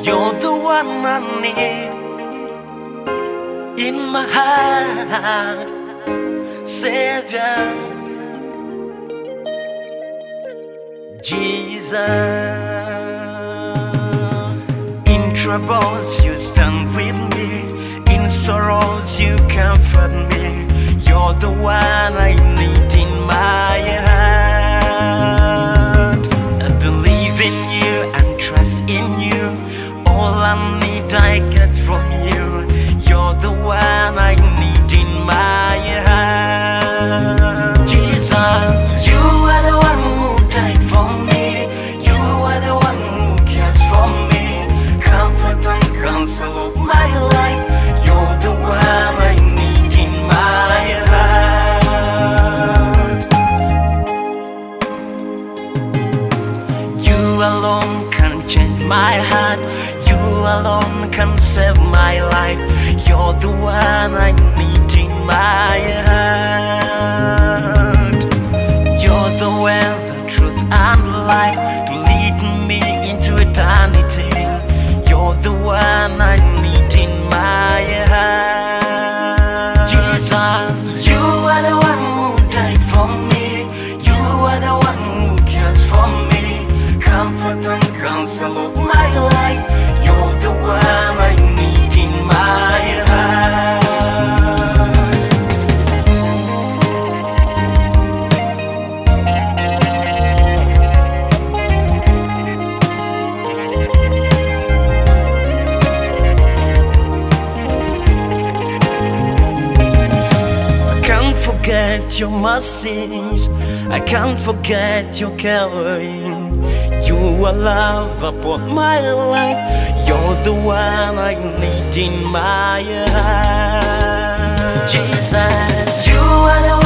You're the one I need in my heart, Savior, Jesus. In troubles you stand with me, in sorrows you comfort me. You're the one I need in my heart. I believe in you and trust in you. All I need I get from you. You're the one I need in my heart. Jesus, you are the one who died for me. You are the one who cares for me. Comfort and counsel of my life. You're the one I need in my heart. You alone can change my heart. You alone can save my life. You're the one I need in my heart. You're the way, the truth and life to lead me into eternity. You're the one I need in my heart. Jesus, you are the one who died for me. You are the one who cares for me. Comfort and counsel of my life. You're the one I need in my heart. I can't forget your mercies. I can't forget your caring. You are love upon my life. You're the one I need in my heart. Jesus, you are the